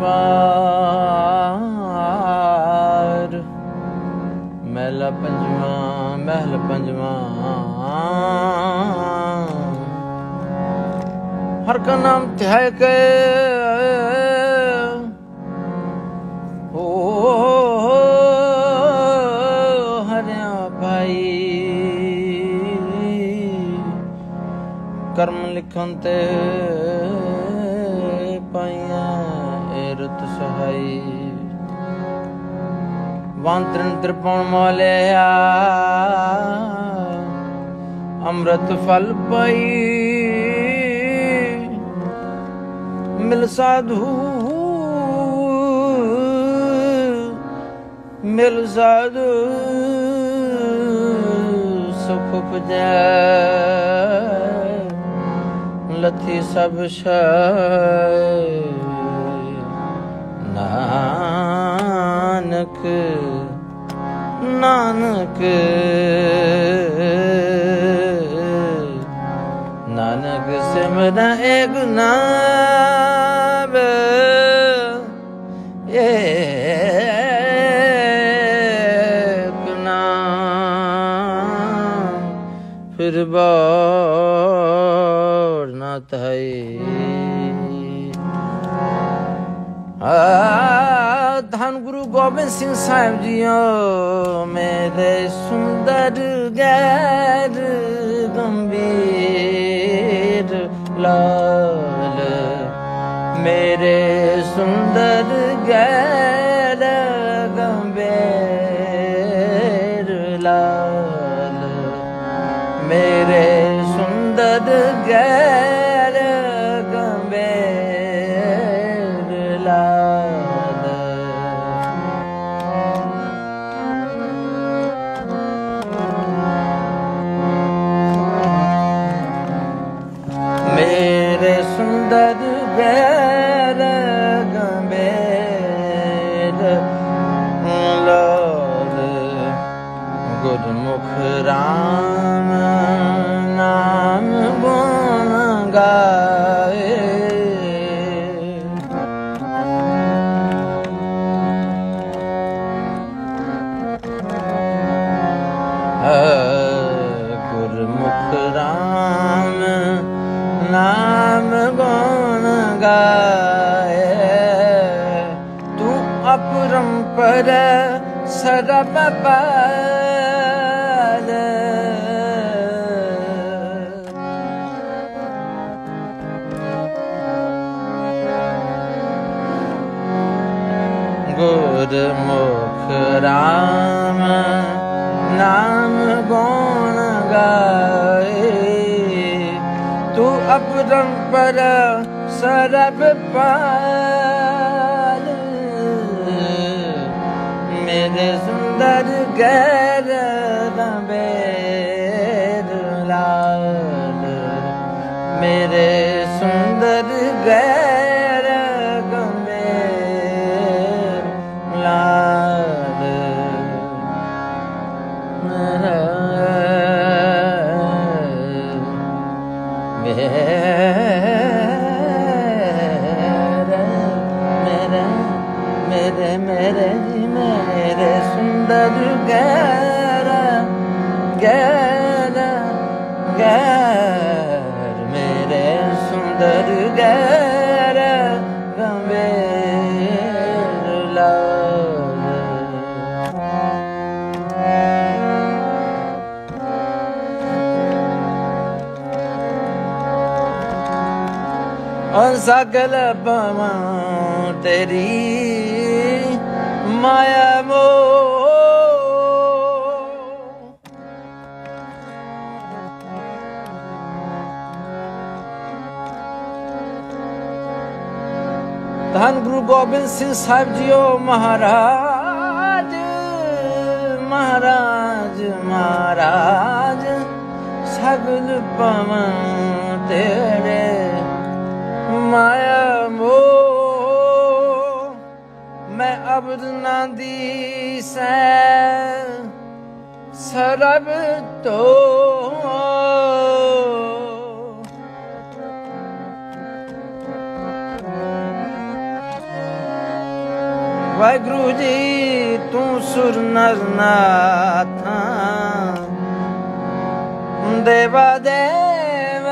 ਦਰਬਾਰ ਮਹਿਲਾ ਪੰਜਵਾਂ ਮਹਿਲ ਪੰਜਵਾਂ हर का नाम ध्याय के हो हरिया भाई कर्म लिखन ते पाइया एरत सहाई वांतरण त्रिपण मोलिया अमृत फल पाई मिल साधु सुख उपजै लथी सब शय नानक नानक नानक सिमर एक नाम एक नाम फिर बार ना तई धन गुरु गोबिंद सिंह साहिब जियो मेरे सुंदर गैर गंभीर लाल मेरे सुंदर गैर गंभीर लाल मेरे सुंदर गैर गंभीर लाल मेरे सुंदर गैर गंभीर लाल गुरमुख राम नाम गुण गाए गुरमुख राम नाम गुण गाए तू अपरंपर सरब पाल गुरमुख राम नाम गुण गाए तू अपरंपर सरब पाल मेरे सुंदर गैर गंभीर लाल मेरे सुंदर गैर गंभीर लाल मेरा मेरे सुंदर गैर गैर गैर मेरे सुंदर गैर गंभीर लाल और सकल पवा तेरी माया मोह धन गुरु गोबिंद सिंह साहिब जियो महाराज महाराज महाराज सगल पवन तेरे माया मोह मैं अबद ना दी सै सरब तो वाहिगुरु जी तू सुर नर नाथा देवा देव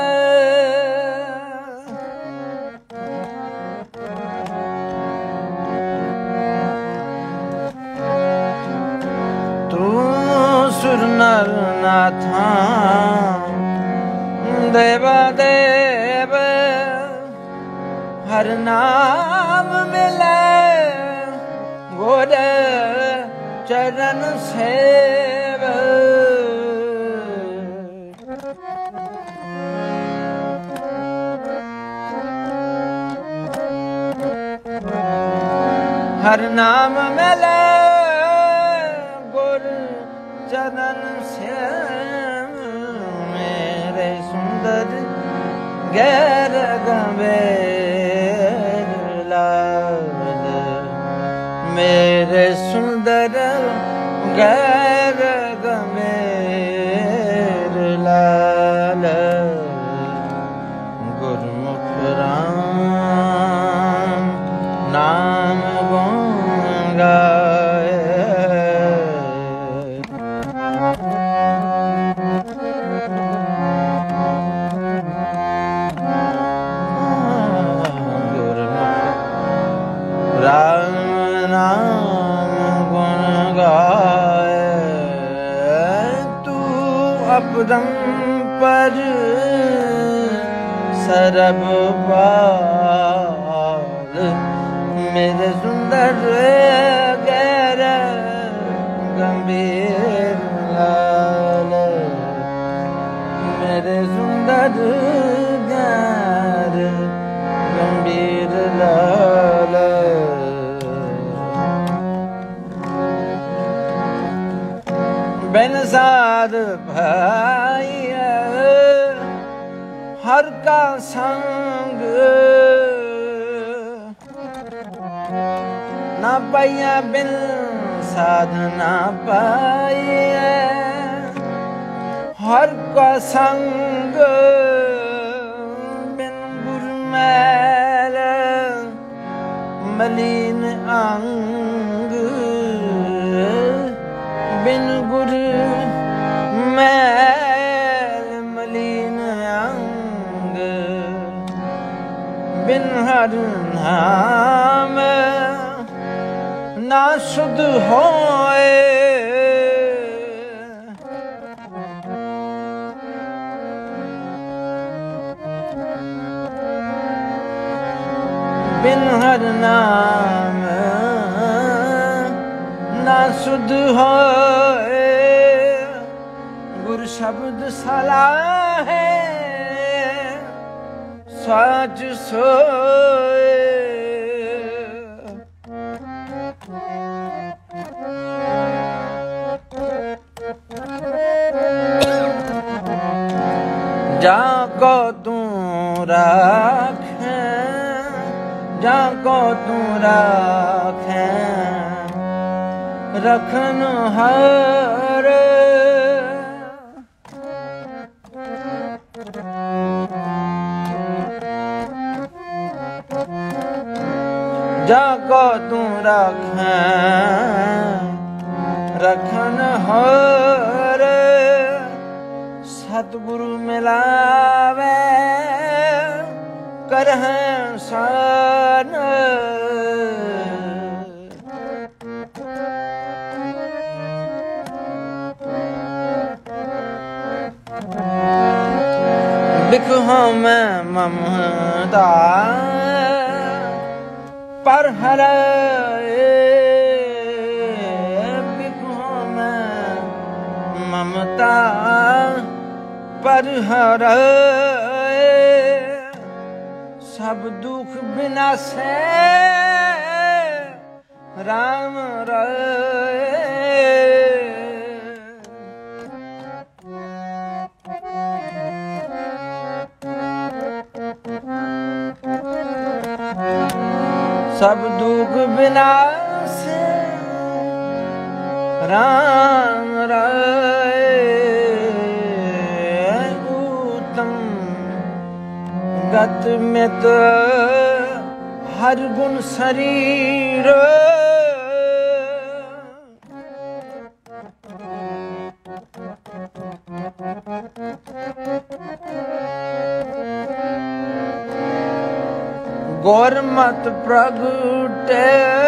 तू सुर नर नाथा देवा देव हर नाम मिले गोर चरण सेव हर नाम मिले गोर चरण सेव मेरे सुंदर गैर गंभीर लाल मेरे सुंदर गैर गंभीर लाल गुरमुख राम नाम गुण गाए राम नाम गुण गाए तू अपदम पर सरब पाल मेरे सुंदर गैर गंभीर लाल मेरे सुंदर गैर गंभीर लाल बिन साध भाई हर का संग ना पाइया बिन साधना पाइए हर का संग बिन गुरु मैल मलिन अंग बिन गुरु मैल मलिन अंग बिन हर नाम ना शुद्ध होए बिन हर नाम ना शुद्ध होए गुरु शब्द सलाह है सच सोए जाको तू राखे जाको तू राखे रखन हर जाको तू राखे रखन हर सतगुरु मिलावे करह सान बिखो मैं ममता पर हरे बिखो मैं ममता पर हरे सब दुख बिना से राम रे सब दुख बिना से राम रे उत्तम गत में तो हर गुण शरीर गुरमत प्रगटे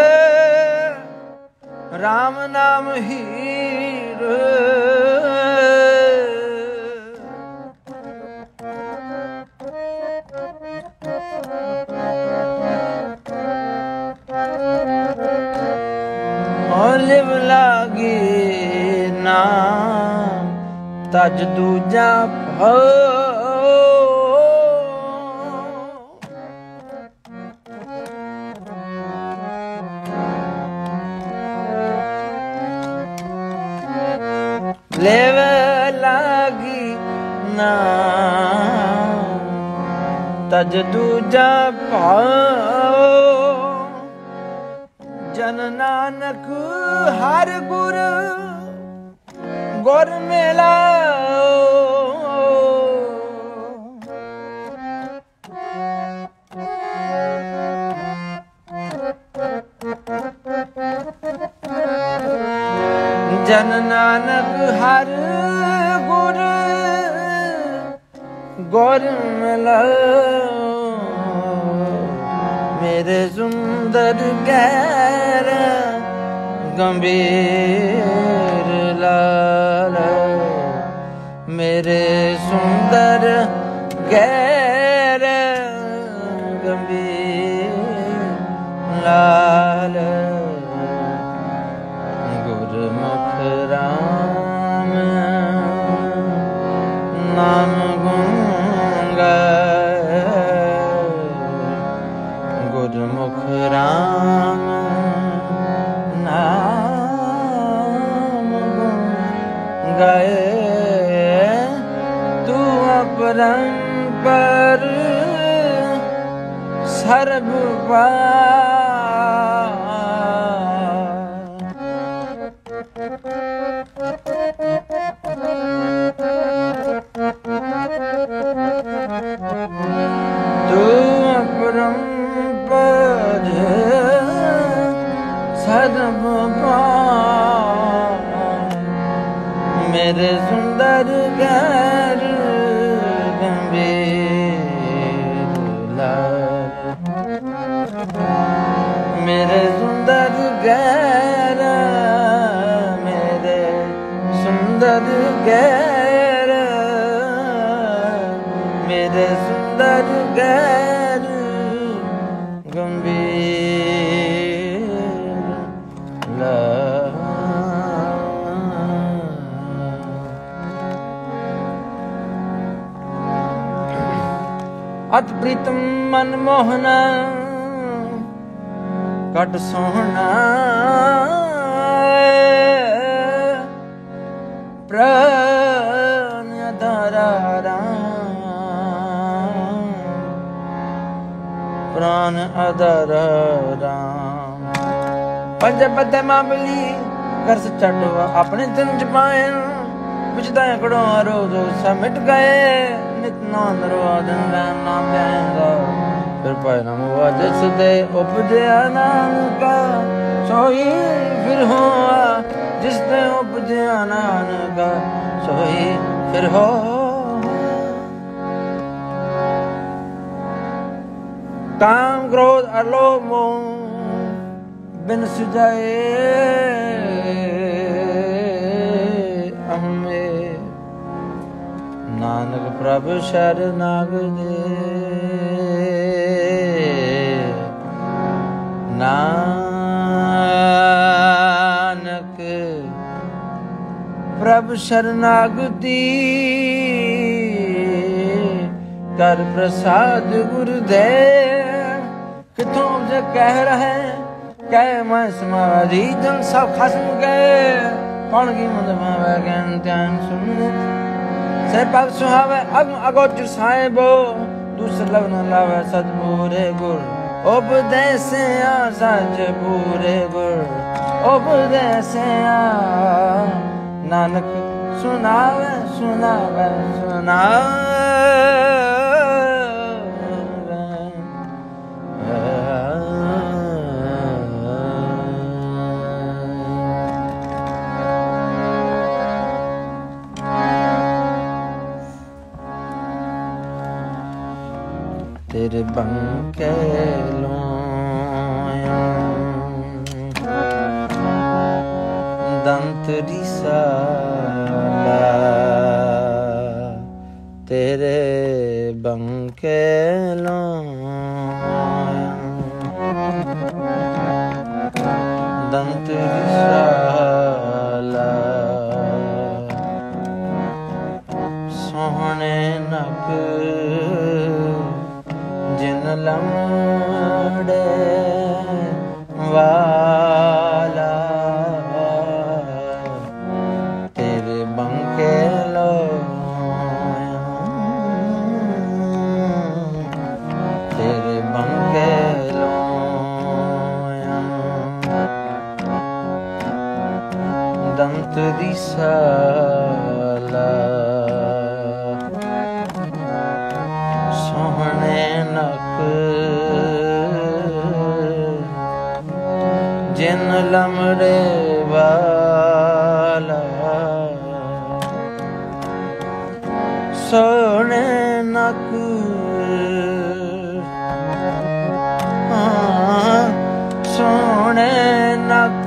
राम नाम हीर लिव लागे नाम तज दूजा भो लेव लागी नाम तज दूजा भो जन नानक हर गुर गुर मिला जन नानक हर गुर गुर मिला मेरे सुंदर गैर गंभीर लाल मेरे सुंदर गैर गंभीर लाल गुरमुख राम नाम गुंगा गुरमुख राम नाम गाए तू अपरंपर सर्व तू अपरंपर सर्व मेरे सुंदर गैर गंभीर लाल मेरे सुंदर गैर मेरे सुंदर गैर मेरे सुंदर गैर गंभीर लाल अत प्रीतम मनमोहन कट सोहना प्राण धरा राम प्राण अधर राम पंज पद मामली कर चढ़ो अपने दिन च पाए पिछदा कड़ो रोज समिट गए नित नाम दिन नाम जाएगा फिर पाए नाम हुआ जिस दे उपजया नानका सोई फिर हुआ जिस दे उपजया नानका सोई फिर हो काम क्रोध अलोभ मोह बिन सुजाए हमें नानक प्रभु शरनाग दे नानक प्रभु शरनागति कर प्रसाद गुरुदेव किथों जे कह रहे कह मैं समाधि जन सब खसम गए कौन की मुझ मावे ज्ञान ध्यान सुन से पग सुहावे अब अगोचर साहिबो दूसर लग न लावे सतबूरे गुर उपदेश आ सच पूरे गुर उपदेश आ नानक सुनावे सुनावे सुनावे तेरे बंके लोया दंत रिसाला तेरे बंके लोया दंत रिसाला सोहने नक जिन लमड़े वाला तेरे बंके लोया तेरे बंके लोया दंत रिसाला सोहने नक जिन लमड़े वाला सोहने नक सोहने नक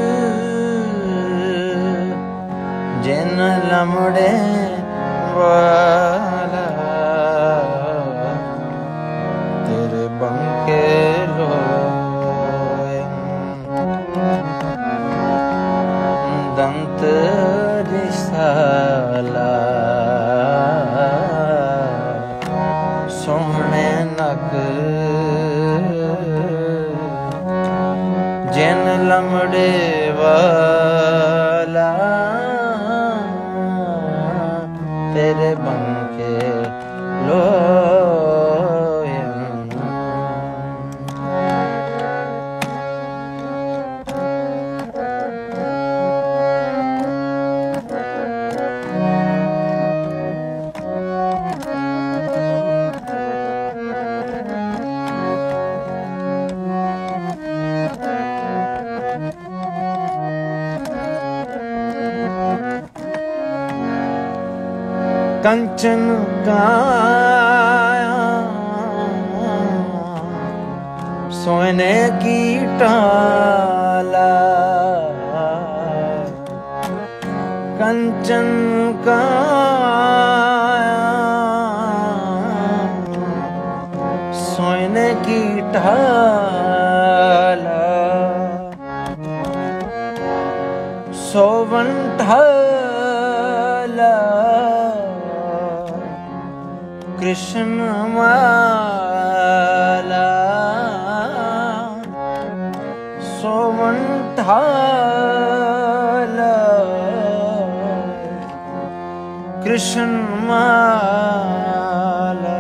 जिन लमड़े वाला तेरे बंके लोया दंत रिसाला सोहने नक जिन लमड़े वाला तेरे बंके लोया कंचन काया सोने की टाला कंचन काया सोने की टाला सोवन ढाला कृष्ण माला सोवन ढाला कृष्ण माला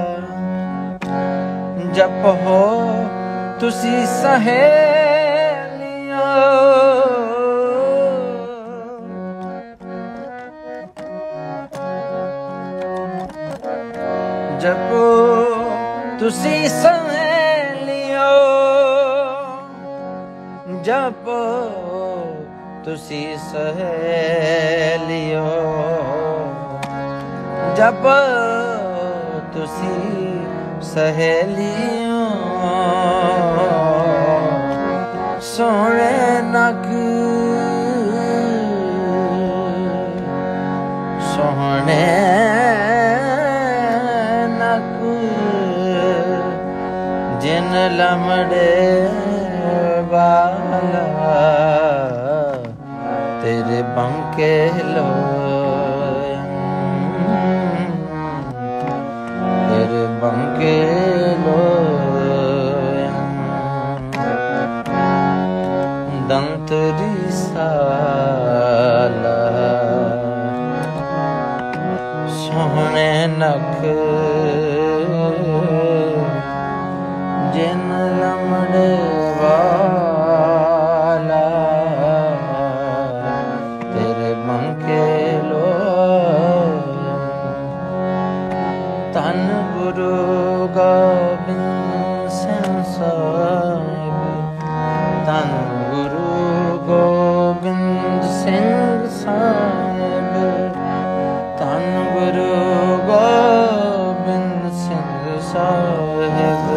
जप हो तुसी सहेलियो जपो तुसी सहेलियो जपो तुसी सहेलियो जपो तुसी सहेलियो सोने नक सोने जिन लमड़े वाला तेरे बंके लोया तेरे बंके लोया दंत रिसाला सोहने नख जिन लमड़े वाला तेरे बंके लोया धन गुरु गोबिंद सिंह साहिब धन गुरु गोबिंद सिंह साहिब धन गुरु गोबिंद सिंह साहिब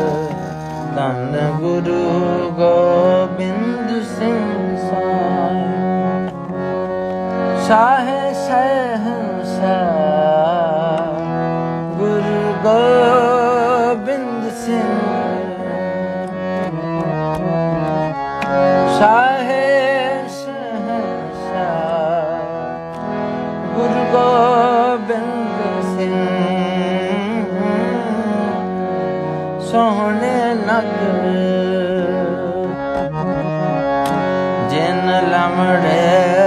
गोबिंद सिंह शाहे शहंशाह गुरु गोबिंद सिंह सोहने नक जिन लमड़े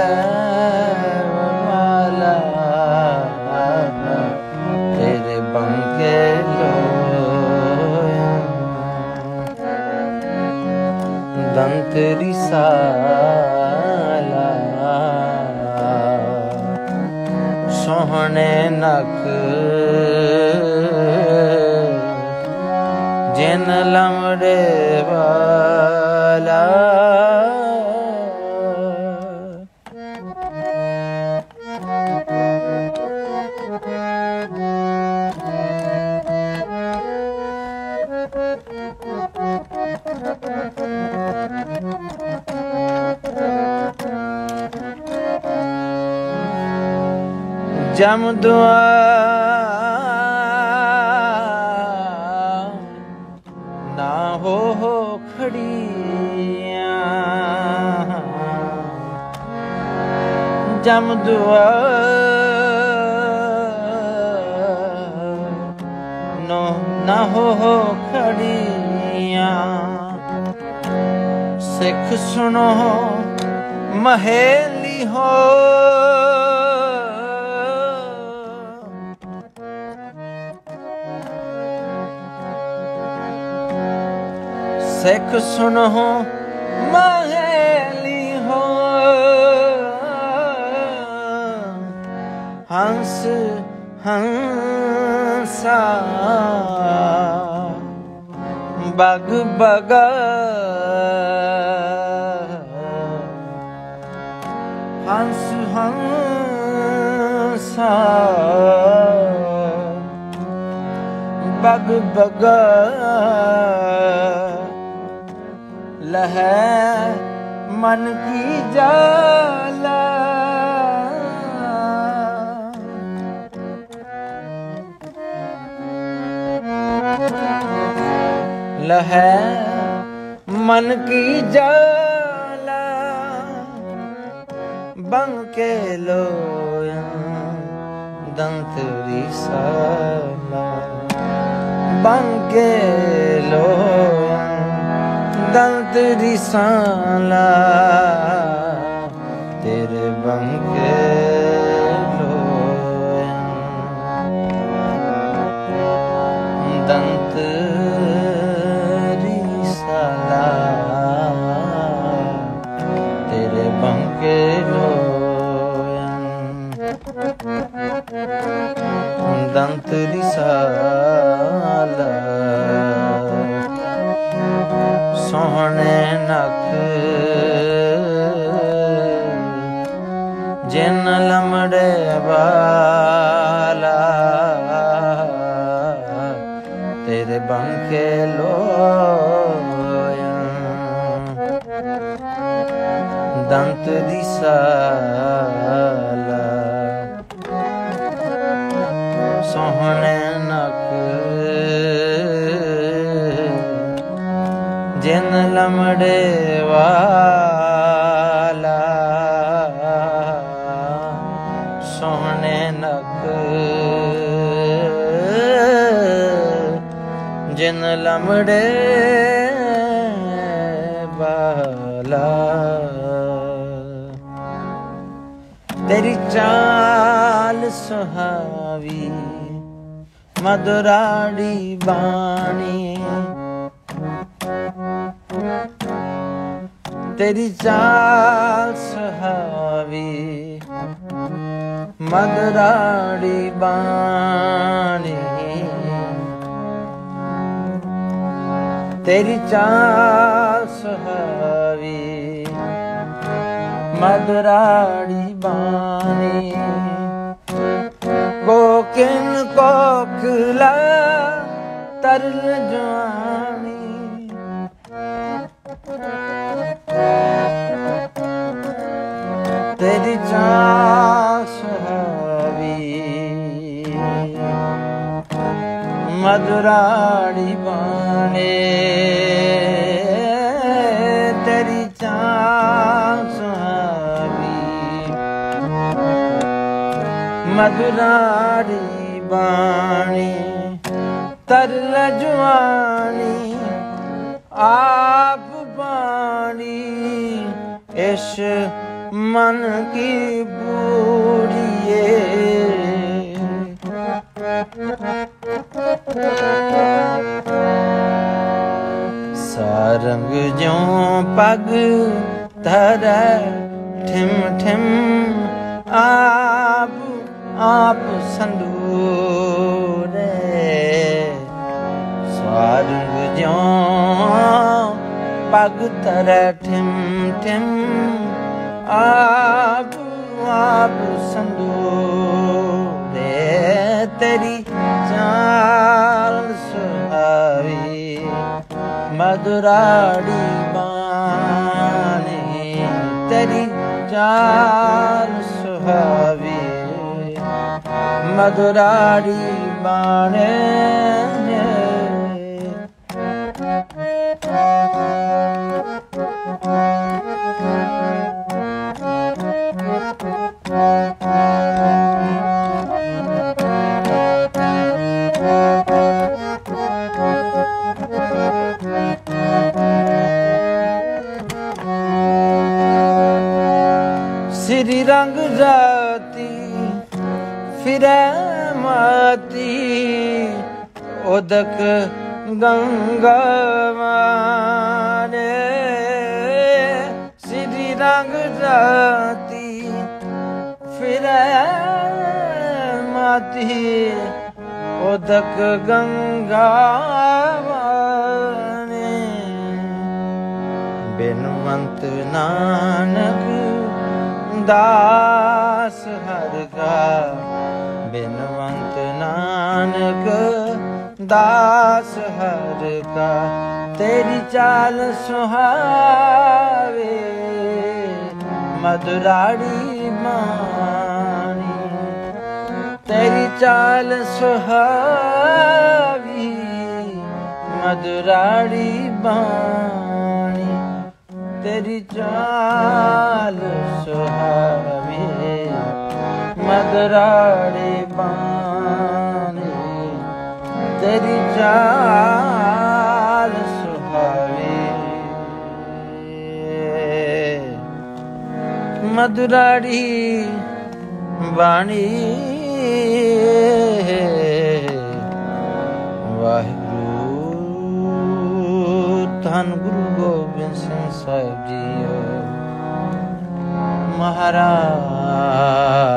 वाला तेरे बंके लोया दंत रिसाला सोहने नक जिन लमड़े वाला जम दुआ ना हो खड़िया जम दुआ नो ना हो खड़िया सिख सुनो महेली हो सिख सुनो महेली हो हंस हंसा बग बगा हंस हंसा बग बगा लह मन की जाला लह मन की जाला बंके लोया दंत रिसाला बंके लोया दंत रिसाला तेरे बंके लोया दंत रिसाला तेरे बंके लोया दंत रिसाला सोहने नक जिन लमड़े वाला तेरे बंके लोया दंत दिसाला सोहने नक जिन लमड़े वाला सोहने नक जिन लमड़े वाला तेरी चाल सुहावी मधुराड़ी बाणी तेरी चाल सुहावी मधुराड़ी बाणी तेरी चाल सुहावी मधुराड़ी बानी कोकिन कोकिला तरल जवानी तेरी चाल सुहावी मधुराड़ी बाणे तेरी चाल सुहावी मधुराड़ी बाणी तरल जुआनी आप बाणी इस मन की बूढ़िए सारंग ज्यों पग धरै ठिम ठिम आप आप संदूरे सारंग ज्यों पग धरै ठिम ठिम आप आप संदूरे तेरी चाल सुहावी मधुराड़ी बानी तेरी चाल सुहावी मधुराड़ी बाने श्री रंग राती फिरै माती उदक गंगा माने श्री रंग राती फिरै माती उदक गंगा माने बिनवंत नानक दास हर का बिनवंत नानक दास हर का तेरी चाल सुहावे मधुराड़ी बानी तेरी चाल सुहावी मधुराड़ी बानी तेरी चाल सुहावी मधुराड़ी बानी तेरी चाल सुहावी मधुराड़ी बानी वाहिगुरु धन गुरु गोबिंद सिंह साहिब जी महाराज।